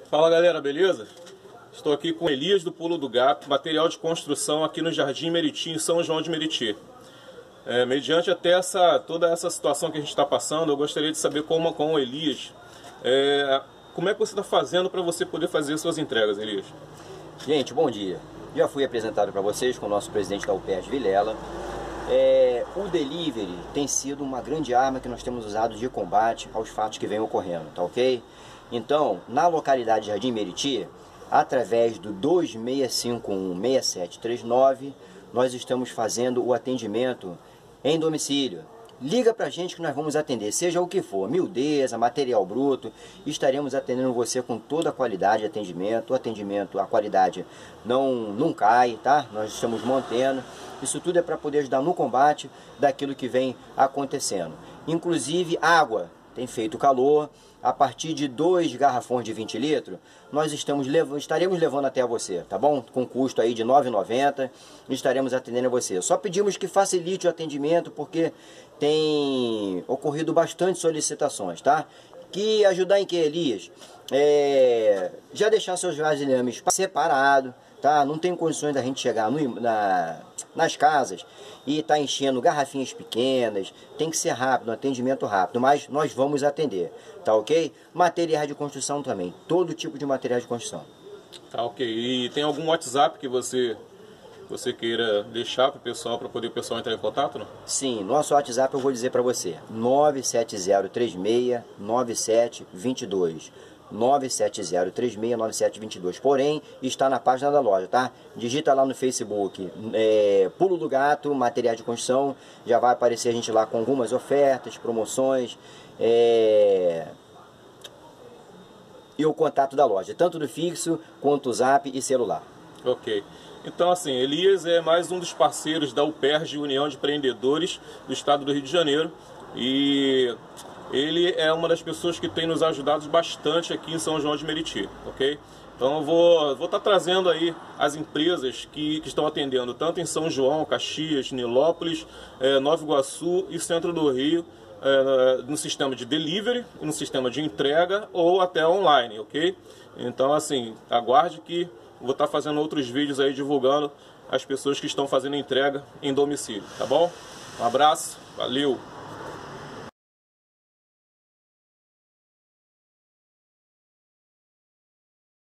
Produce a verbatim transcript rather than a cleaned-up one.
Fala galera, beleza? Estou aqui com Elias do Pulo do Gato, material de construção aqui no Jardim Meriti, em São João de Meriti. É, mediante até essa, toda essa situação que a gente está passando, eu gostaria de saber como com o Elias, é, como é que você está fazendo para você poder fazer suas entregas, Elias? Gente, bom dia. Já fui apresentado para vocês com o nosso presidente da U P E R Vilela. É, o delivery tem sido uma grande arma que nós temos usado de combate aos fatos que vêm ocorrendo, tá ok? Então, na localidade de Jardim Meriti, através do dois seis cinco um, seis sete três nove, nós estamos fazendo o atendimento em domicílio. Liga pra gente que nós vamos atender, seja o que for, miudeza, material bruto, estaremos atendendo você com toda a qualidade de atendimento. O atendimento, a qualidade não, não cai, tá? Nós estamos mantendo. Isso tudo é para poder ajudar no combate daquilo que vem acontecendo. Inclusive água, tem feito calor. A partir de dois garrafões de vinte litros, nós estamos levando, estaremos levando até você, tá bom? Com custo aí de nove reais e noventa centavos, estaremos atendendo a você. Só pedimos que facilite o atendimento, porque tem ocorrido bastante solicitações, tá? Que ajudar em que, Elias? É, já deixar seus vasilhames separados, tá? Não tem condições da gente chegar no, na, nas casas e tá enchendo garrafinhas pequenas. Tem que ser rápido, um atendimento rápido, mas nós vamos atender, tá ok? Materiais de construção também, todo tipo de material de construção. Tá ok. E tem algum WhatsApp que você você queira deixar para o pessoal, para poder o pessoal entrar em contato, não? Sim, nosso WhatsApp eu vou dizer para você, nove sete zero três seis nove sete dois dois. nove sete zero três seis nove sete dois dois. Porém, está na página da loja, tá? Digita lá no Facebook, é, Pulo do Gato, material de construção. Já vai aparecer a gente lá com algumas ofertas, promoções, é... e o contato da loja, tanto do fixo quanto o zap e celular. Ok. Então, assim, Elias é mais um dos parceiros da U P E R G, União de Empreendedores do Estado do Rio de Janeiro. E ele é uma das pessoas que tem nos ajudado bastante aqui em São João de Meriti, ok? Então eu vou vou estar trazendo aí as empresas que, que estão atendendo tanto em São João, Caxias, Nilópolis, é, Nova Iguaçu e Centro do Rio, é, no sistema de delivery, no sistema de entrega ou até online, ok? Então, assim, aguarde que vou estar fazendo outros vídeos aí divulgando as pessoas que estão fazendo entrega em domicílio, tá bom? Um abraço, valeu!